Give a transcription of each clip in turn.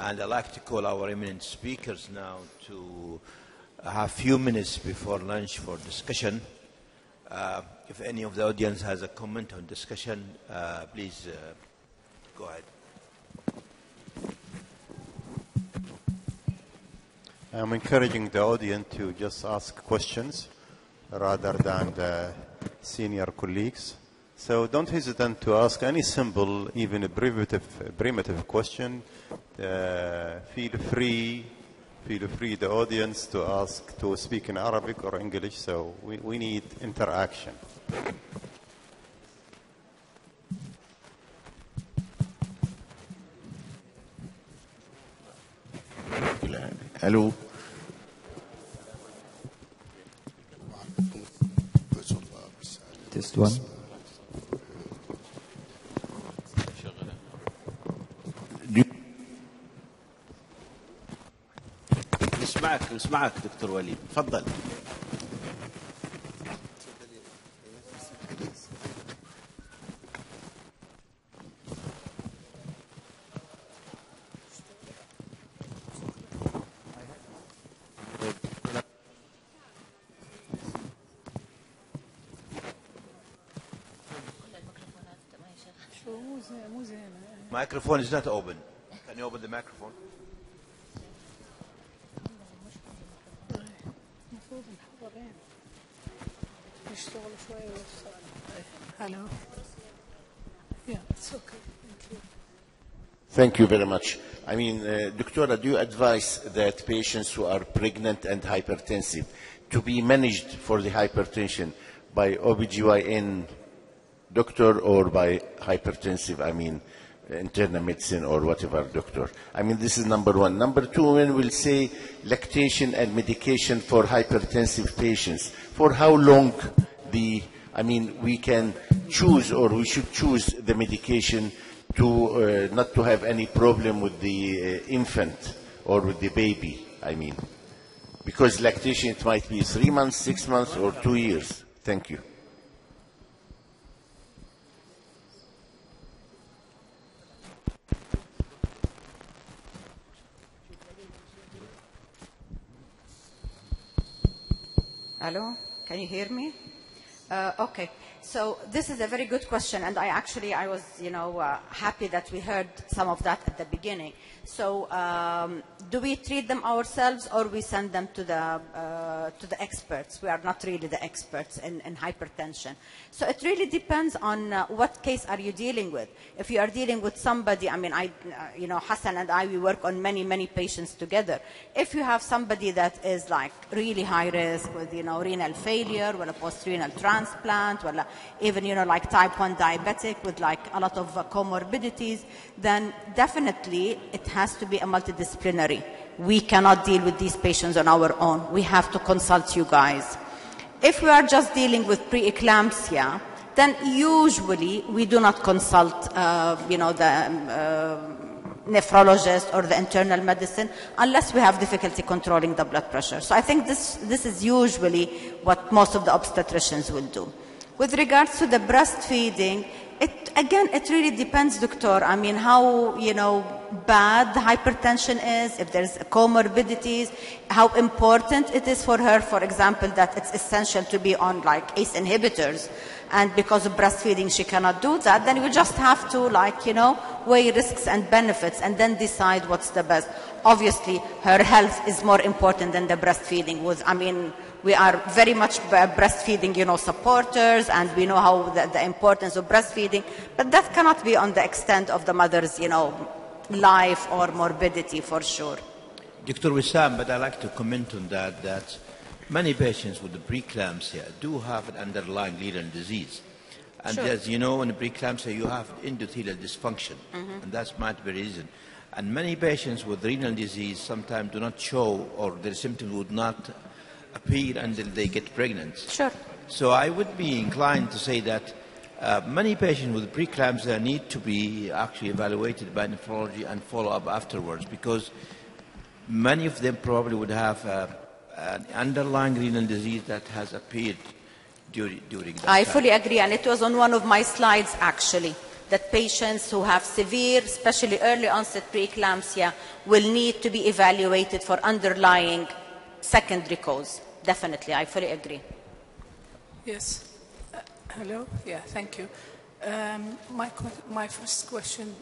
And I'd like to call our eminent speakers now to have a few minutes before lunch for discussion. If any of the audience has a comment on discussion, please go ahead. I'm encouraging the audience to just ask questions rather than the senior colleagues. So don't hesitate to ask any simple, even a primitive question. Feel free the audience to ask, to speak in Arabic or English. So we need interaction. Hello. Test one. نسمعك دكتور وليد تفضل. Microphone is not open. Can you open the microphone? Hello. Yeah, it's okay. Thank you. Thank you very much. I mean, Doctora, do you advise that patients who are pregnant and hypertensive to be managed for the hypertension by OBGYN doctor or by hypertensive, I mean, internal medicine or whatever doctor? I mean, this is number one. Number two, when we'll say lactation and medication for hypertensive patients, for how long we can choose or we should choose the medication to not to have any problem with the infant or with the baby, I mean. Because lactation, it might be 3 months, 6 months, or 2 years. Thank you. Hello, can you hear me? Okay, so this is a very good question, and I was, happy that we heard some of that at the beginning. So, do we treat them ourselves or we send them to the experts? We are not really the experts in hypertension. So it really depends on what case are you dealing with. If you are dealing with somebody, Hassan and I, we work on many patients together. If you have somebody that is like really high risk with, renal failure, with a post-renal transplant, well, even, like type 1 diabetic with like a lot of comorbidities, then definitely it has to be a multidisciplinary. We cannot deal with these patients on our own. We have to consult you guys. If we are just dealing with preeclampsia, then usually we do not consult, the nephrologist or the internal medicine unless we have difficulty controlling the blood pressure. So I think this is usually what most of the obstetricians will do. With regards to the breastfeeding, it really depends, doctor. I mean, how, bad the hypertension is, if there's comorbidities, how important it is for her, for example, that it's essential to be on like ACE inhibitors, and because of breastfeeding she cannot do that, then we just have to weigh risks and benefits and then decide what's the best. Obviously, her health is more important than the breastfeeding. We are very much breastfeeding, supporters, and we know how the importance of breastfeeding, but that cannot be on the extent of the mother's, life or morbidity for sure. Dr. Wissam, but I'd like to comment on that many patients with the preeclampsia do have an underlying renal disease. And Sure. as you know, in preeclampsia, you have endothelial dysfunction, and that's might be the reason. And many patients with renal disease sometimes do not show, or their symptoms would not appear until they get pregnant. Sure. So I would be inclined to say that many patients with preeclampsia need to be actually evaluated by nephrology and follow up afterwards, because many of them probably would have an underlying renal disease that has appeared during that I time. fully agree, and it was on one of my slides actually, that patients who have severe, especially early onset preeclampsia, will need to be evaluated for underlying secondary cause. Definitely, I fully agree. Yes. Hello? Yeah, thank you. My first question...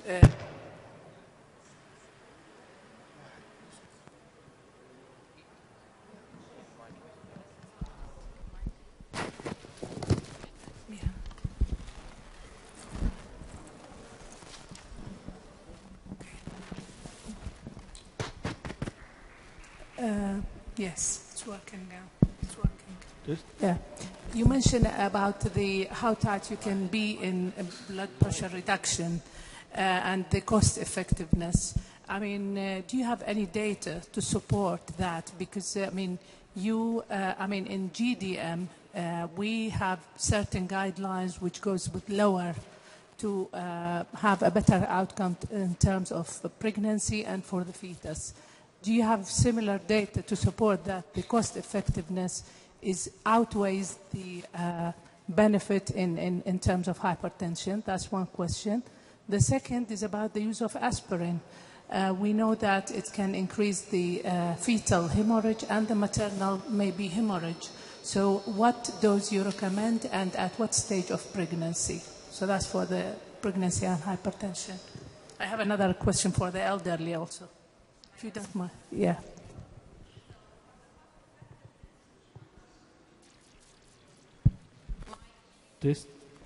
yes, it's working now. It's working. Just? Yeah. You mentioned about how tight you can be in blood pressure reduction and the cost effectiveness. I mean, do you have any data to support that? Because, I mean, in GDM, we have certain guidelines which goes with lower to have a better outcome in terms of pregnancy and for the fetus. Do you have similar data to support that the cost effectiveness outweighs the benefit in terms of hypertension? That's one question. The second is about the use of aspirin. We know that it can increase the fetal hemorrhage and the maternal maybe hemorrhage. So what dose you recommend and at what stage of pregnancy? So that's for the pregnancy and hypertension. I have another question for the elderly also, if you don't mind. Yeah. This?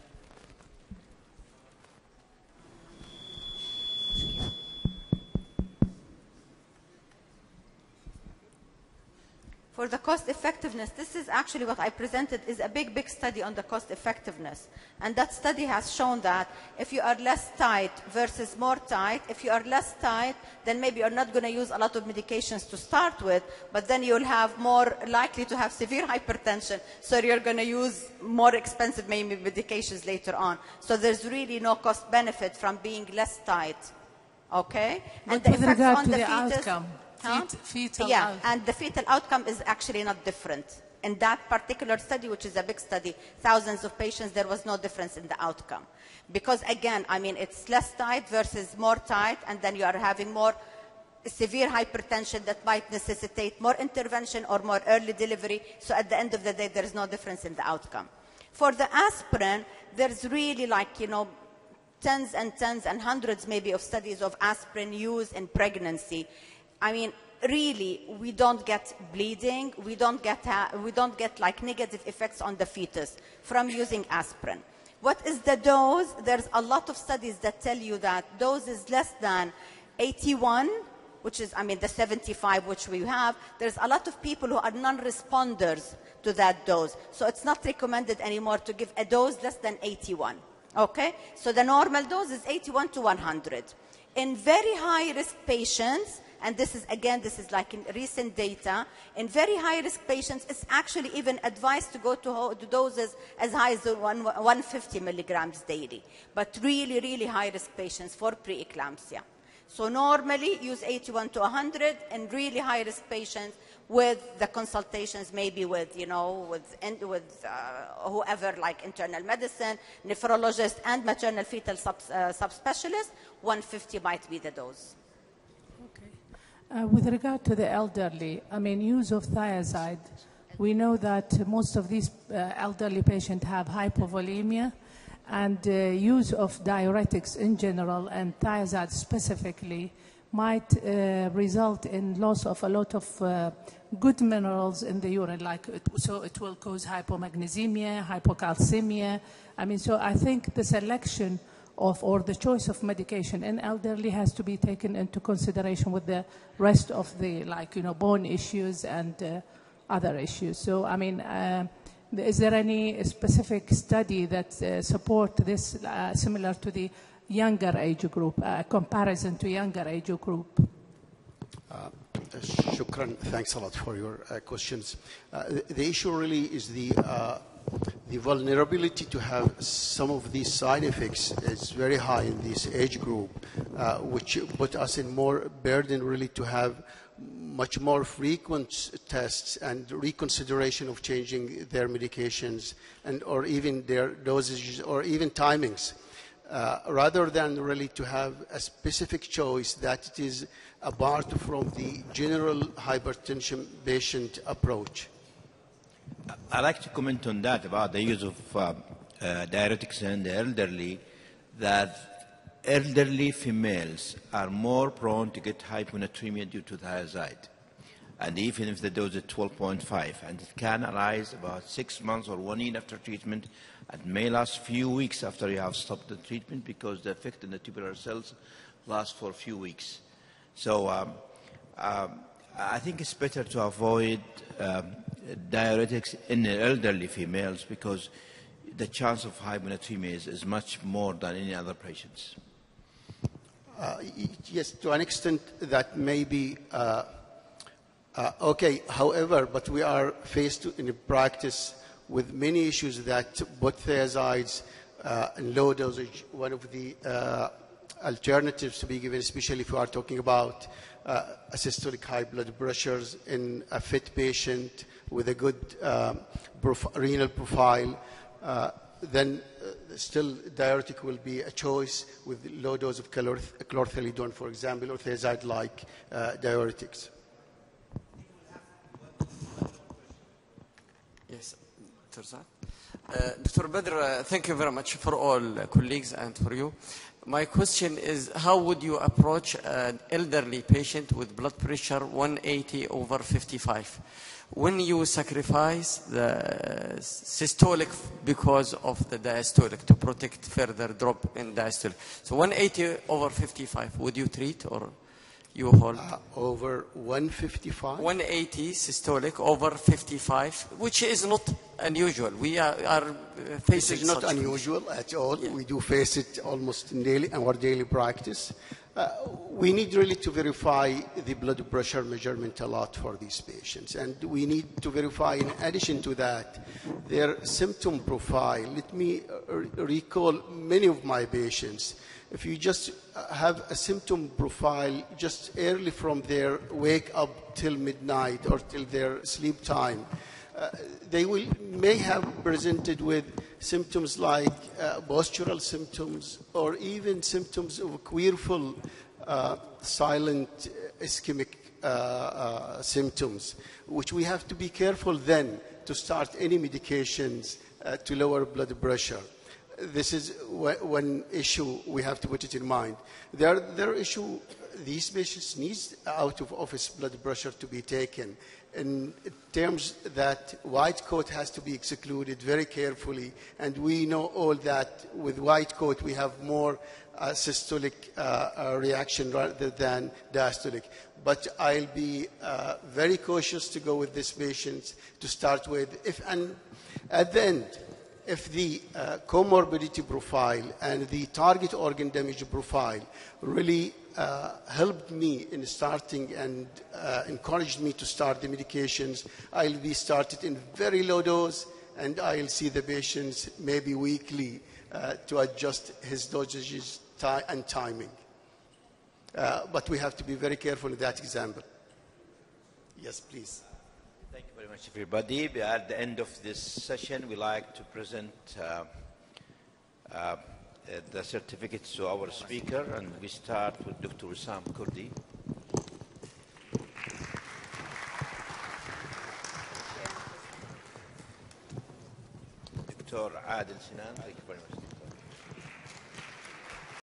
For the cost effectiveness, this is actually what I presented is a big study on the cost effectiveness. And that study has shown that if you are less tight versus more tight, if you are less tight, then maybe you're not going to use a lot of medications to start with, but then you'll have more likely to have severe hypertension. So you're going to use more expensive maybe medications later on. So there's really no cost benefit from being less tight. Okay? And the effects on the outcome. Fetal outcome. And the fetal outcome is actually not different. In that particular study, which is a big study, thousands of patients, there was no difference in the outcome. Because again, I mean, it's less tight versus more tight, and then you are having more severe hypertension that might necessitate more intervention or more early delivery. So at the end of the day, there is no difference in the outcome. For the aspirin, there's really tens and tens and hundreds maybe of studies of aspirin use in pregnancy. I mean, really, we don't get bleeding. We don't get like negative effects on the fetus from using aspirin. What is the dose? There's a lot of studies that tell you that dose is less than 81, which is, I mean, the 75 which we have. There's a lot of people who are non-responders to that dose. So it's not recommended anymore to give a dose less than 81. Okay? So the normal dose is 81 to 100. In very high-risk patients, and this is like in recent data, in very high-risk patients, it's actually even advised to go to doses as high as 150 milligrams daily. But really, really high-risk patients for preeclampsia. So normally use 81 to 100 in really high-risk patients with the consultations, maybe with, whoever, like internal medicine, nephrologist, and maternal fetal subspecialist. 150 might be the dose. With regard to the elderly, I mean, use of thiazide, we know that most of these elderly patients have hypovolemia, and use of diuretics in general and thiazide specifically might result in loss of a lot of good minerals in the urine, so it will cause hypomagnesemia, hypocalcemia. I mean, so I think the selection or the choice of medication in elderly has to be taken into consideration with the rest of the, bone issues and other issues. So, I mean, is there any specific study that support this similar to the younger age group, comparison to younger age group? Shukran. Thanks a lot for your questions. The issue really is the vulnerability to have some of these side effects is very high in this age group, which put us in more burden really to have much more frequent tests and reconsideration of changing their medications or even their dosages or even timings. rather than really to have a specific choice that it is apart from the general hypertension patient approach. I'd like to comment on that about the use of diuretics in the elderly, that elderly females are more prone to get hyponatremia due to thiazide. And even if the dose is 12.5, and it can arise about 6 months or 1 year after treatment, and may last few weeks after you have stopped the treatment because the effect on the tubular cells lasts for a few weeks. So I think it's better to avoid diuretics in the elderly females because the chance of hyponatremia is much more than any other patients. Yes, to an extent that may be okay. However, but we are faced in practice with many issues that both thiazides and low dosage, one of the alternatives to be given, especially if we are talking about systolic high blood pressures in a fit patient with a good renal profile, then still diuretic will be a choice with low dose of chlorthalidone, for example, or thiazide-like diuretics. Yes, Dr. Badr, thank you very much for all colleagues and for you. My question is, how would you approach an elderly patient with blood pressure 180 over 55? When you sacrifice the systolic because of the diastolic to protect further drop in diastolic. So 180 over 55, would you treat or you hold? Over 155? 180 systolic over 55, which is not unusual. We are facing It is not such unusual at all. Yeah. We do face it almost in our daily practice. We need really to verify the blood pressure measurement a lot for these patients. And we need to verify, in addition to that, their symptom profile. Let me recall many of my patients. If you just have a symptom profile just early from their wake up till midnight or till their sleep time, they may have presented with symptoms like postural symptoms or even symptoms of queerful silent ischemic symptoms, which we have to be careful then to start any medications to lower blood pressure. This is one issue we have to put it in mind. Their issue, these patients need out-of-office blood pressure to be taken in terms that white coat has to be excluded very carefully. And we know all that with white coat we have more systolic reaction rather than diastolic. But I'll be very cautious to go with these patients to start with. And at the end, if the comorbidity profile and the target organ damage profile really helped me in starting and encouraged me to start the medications, I'll be started in very low dose, and I'll see the patients maybe weekly to adjust his dosages and timing. But we have to be very careful in that example. Yes, please. Thank you very much, everybody. At the end of this session, we like to present the certificates to our speaker, and we start with Dr. Wissam Kurdi. Dr. Adil Sinan, thank you very much.